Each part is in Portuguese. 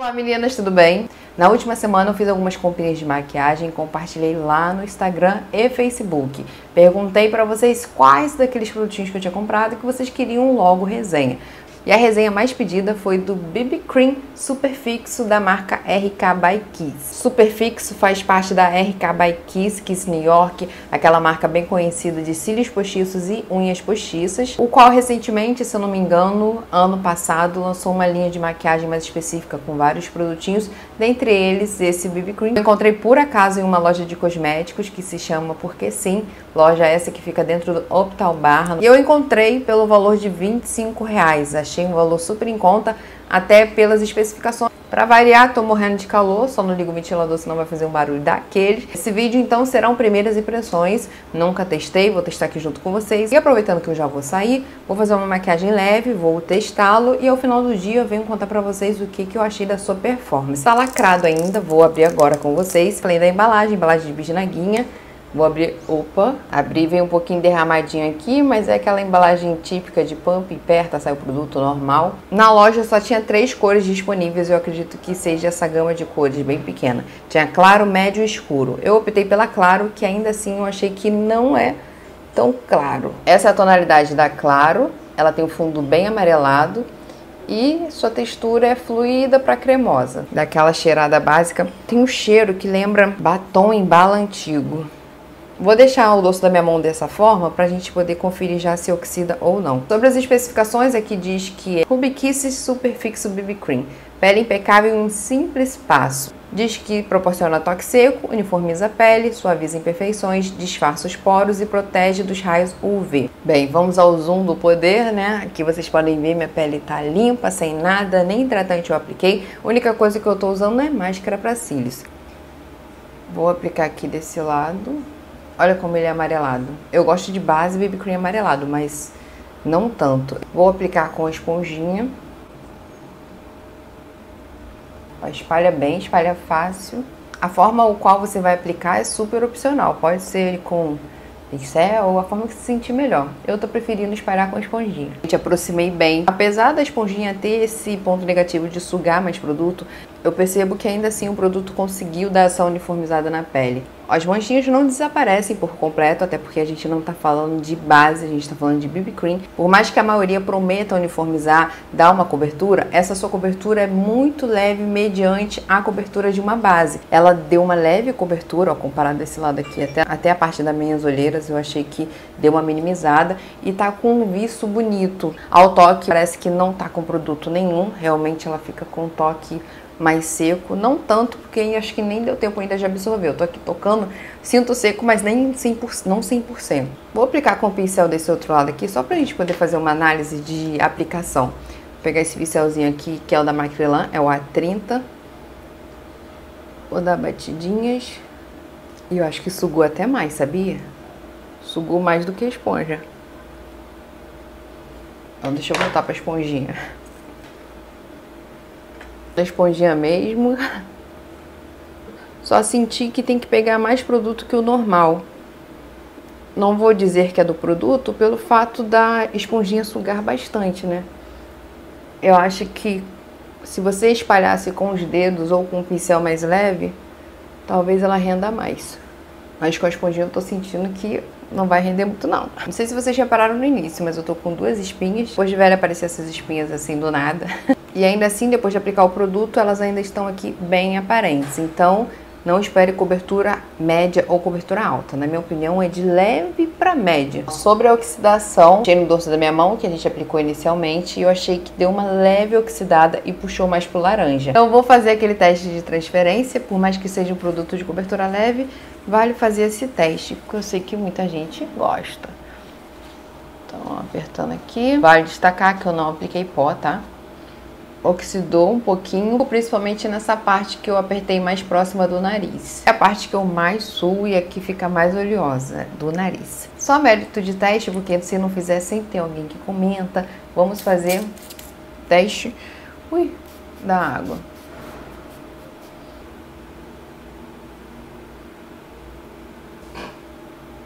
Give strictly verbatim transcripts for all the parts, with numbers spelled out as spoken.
Olá meninas, tudo bem? Na última semana eu fiz algumas comprinhas de maquiagem, compartilhei lá no Instagram e Facebook. Perguntei pra vocês quais daqueles produtinhos que eu tinha comprado que vocês queriam logo resenha. E a resenha mais pedida foi do B B Cream Super Fixo da marca R K by Kiss. Super Fixo faz parte da R K by Kiss, Kiss New York, aquela marca bem conhecida de cílios postiços e unhas postiças, o qual recentemente, se eu não me engano, ano passado, lançou uma linha de maquiagem mais específica com vários produtinhos, dentre eles esse B B Cream. Eu encontrei por acaso em uma loja de cosméticos que se chama Porque Sim, loja essa que fica dentro do Optal Barra, e eu encontrei pelo valor de vinte e cinco reais. Achei um valor super em conta, até pelas especificações. Para variar, tô morrendo de calor, só não ligo o ventilador, senão vai fazer um barulho daqueles. Esse vídeo, então, serão primeiras impressões. Nunca testei, vou testar aqui junto com vocês. E aproveitando que eu já vou sair, vou fazer uma maquiagem leve, vou testá-lo e ao final do dia eu venho contar pra vocês o que, que eu achei da sua performance. Tá lacrado ainda, vou abrir agora com vocês. Além da embalagem, embalagem de bisnaguinha. Vou abrir, opa, abri, vem um pouquinho derramadinho aqui, mas é aquela embalagem típica de pump e aperta, sai o produto normal. Na loja só tinha três cores disponíveis, eu acredito que seja essa gama de cores bem pequena. Tinha claro, médio e escuro. Eu optei pela claro, que ainda assim eu achei que não é tão claro. Essa é a tonalidade da claro, ela tem um fundo bem amarelado e sua textura é fluida para cremosa. Daquela cheirada básica, tem um cheiro que lembra batom em bala antigo. Vou deixar o dorso da minha mão dessa forma pra gente poder conferir já se oxida ou não. Sobre as especificações, aqui diz que é Ruby Kiss Super Fixo B B Cream. Pele impecável em um simples passo. Diz que proporciona toque seco, uniformiza a pele, suaviza imperfeições, disfarça os poros e protege dos raios U V. Bem, vamos ao zoom do poder, né? Aqui vocês podem ver, minha pele tá limpa, sem nada, nem hidratante eu apliquei. A única coisa que eu tô usando é máscara para cílios. Vou aplicar aqui desse lado. Olha como ele é amarelado. Eu gosto de base B B Cream amarelado, mas não tanto. Vou aplicar com a esponjinha. Ó, espalha bem, espalha fácil. A forma o qual você vai aplicar é super opcional. Pode ser com pincel ou a forma que se sentir melhor. Eu tô preferindo espalhar com a esponjinha. Gente, aproximei bem. Apesar da esponjinha ter esse ponto negativo de sugar mais produto, eu percebo que ainda assim o produto conseguiu dar essa uniformizada na pele. As manchinhas não desaparecem por completo, até porque a gente não tá falando de base, a gente tá falando de B B Cream. Por mais que a maioria prometa uniformizar, dar uma cobertura, essa sua cobertura é muito leve mediante a cobertura de uma base. Ela deu uma leve cobertura, ó, comparado desse lado aqui, até, até a parte das minhas olheiras, eu achei que deu uma minimizada e tá com um viço bonito. Ao toque, parece que não tá com produto nenhum, realmente ela fica com um toque mais seco, não tanto, porque acho que nem deu tempo ainda de absorver. Eu tô aqui tocando, sinto seco, mas nem cem por cento, não cem por cento. Vou aplicar com o pincel desse outro lado aqui, só pra gente poder fazer uma análise de aplicação. Vou pegar esse pincelzinho aqui, que é o da Macrylan, é o A trinta. Vou dar batidinhas. E eu acho que sugou até mais, sabia? Sugou mais do que a esponja. Então deixa eu voltar pra esponjinha. Da esponjinha mesmo. Só senti que tem que pegar mais produto que o normal. Não vou dizer que é do produto pelo fato da esponjinha sugar bastante, né? Eu acho que se você espalhasse com os dedos ou com um pincel mais leve, talvez ela renda mais. Mas com a esponjinha eu tô sentindo que não vai render muito não. Não sei se vocês repararam no início, mas eu tô com duas espinhas. Depois de velha aparecer essas espinhas assim do nada. E ainda assim, depois de aplicar o produto, elas ainda estão aqui bem aparentes. Então, não espere cobertura média ou cobertura alta. Na minha opinião, é de leve para média. Sobre a oxidação, achei no dorso da minha mão, que a gente aplicou inicialmente, e eu achei que deu uma leve oxidada e puxou mais pro laranja. Então, eu vou fazer aquele teste de transferência, por mais que seja um produto de cobertura leve, vale fazer esse teste, porque eu sei que muita gente gosta. Então, apertando aqui. Vale destacar que eu não apliquei pó, tá? Oxidou um pouquinho, principalmente nessa parte que eu apertei mais próxima do nariz. É a parte que eu mais suo e aqui fica mais oleosa, do nariz. Só mérito de teste, porque se não fizer sem ter alguém que comenta, vamos fazer teste ui, da água.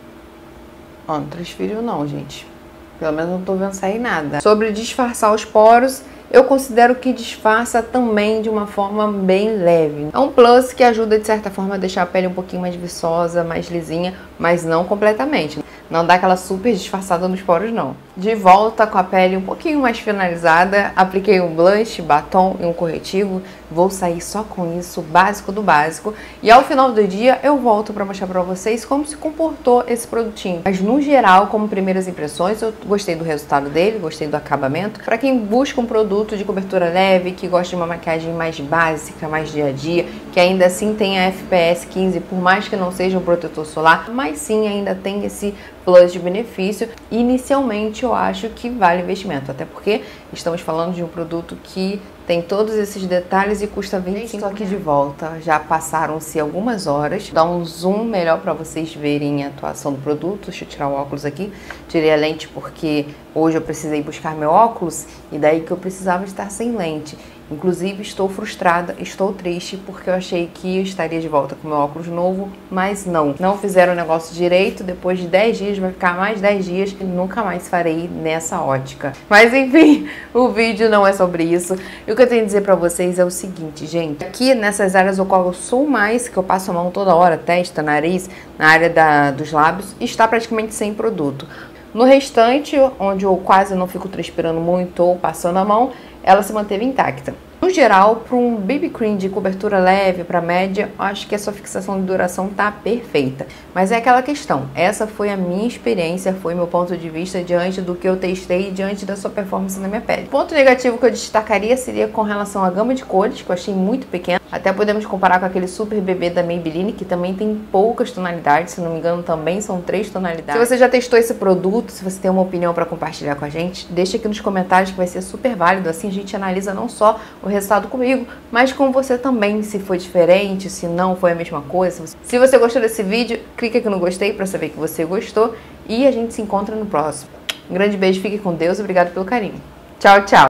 Ó, não transferiu não, gente. Pelo menos não tô vendo sair nada. Sobre disfarçar os poros, eu considero que disfarça também de uma forma bem leve. É um plus que ajuda de certa forma a deixar a pele um pouquinho mais viçosa, mais lisinha, mas não completamente. Não dá aquela super disfarçada nos poros, não. De volta com a pele um pouquinho mais finalizada, apliquei um blush, batom e um corretivo. Vou sair só com isso, básico do básico. E ao final do dia eu volto para mostrar para vocês como se comportou esse produtinho. Mas no geral, como primeiras impressões, eu gostei do resultado dele, gostei do acabamento. Para quem busca um produto de cobertura leve, que gosta de uma maquiagem mais básica, mais dia a dia, que ainda assim tem a F P S quinze, por mais que não seja um protetor solar, mas sim ainda tem esse plus de benefício. Inicialmente eu acho que vale investimento, até porque estamos falando de um produto que tem todos esses detalhes e custa vinte e cinco reais. Estou aqui de volta, já passaram-se algumas horas. Dá um zoom melhor para vocês verem a atuação do produto. Deixa eu tirar o óculos aqui. Tirei a lente porque hoje eu precisei buscar meu óculos e daí que eu precisava estar sem lente. Inclusive estou frustrada, estou triste porque eu achei que eu estaria de volta com meu óculos novo, mas não. Não fizeram o negócio direito, depois de dez dias, vai ficar mais dez dias e nunca mais farei nessa ótica. Mas enfim, o vídeo não é sobre isso. E o que eu tenho a dizer pra vocês é o seguinte, gente. Aqui nessas áreas ao qual eu sou mais, que eu passo a mão toda hora, testa, nariz, na área da, dos lábios, está praticamente sem produto. No restante, onde eu quase não fico transpirando muito ou passando a mão, ela se manteve intacta. No geral, para um B B Cream de cobertura leve para média, acho que a sua fixação de duração tá perfeita. Mas é aquela questão, essa foi a minha experiência, foi meu ponto de vista diante do que eu testei e diante da sua performance na minha pele. O ponto negativo que eu destacaria seria com relação à gama de cores, que eu achei muito pequena. Até podemos comparar com aquele Super Bebê da Maybelline, que também tem poucas tonalidades, se não me engano também são três tonalidades. Se você já testou esse produto, se você tem uma opinião para compartilhar com a gente, deixa aqui nos comentários que vai ser super válido, assim a gente analisa não só o resultado comigo, mas com você também, se foi diferente, se não foi a mesma coisa. Se você gostou desse vídeo, clica aqui no gostei para saber que você gostou e a gente se encontra no próximo. Um grande beijo, fique com Deus e obrigado pelo carinho. Tchau, tchau!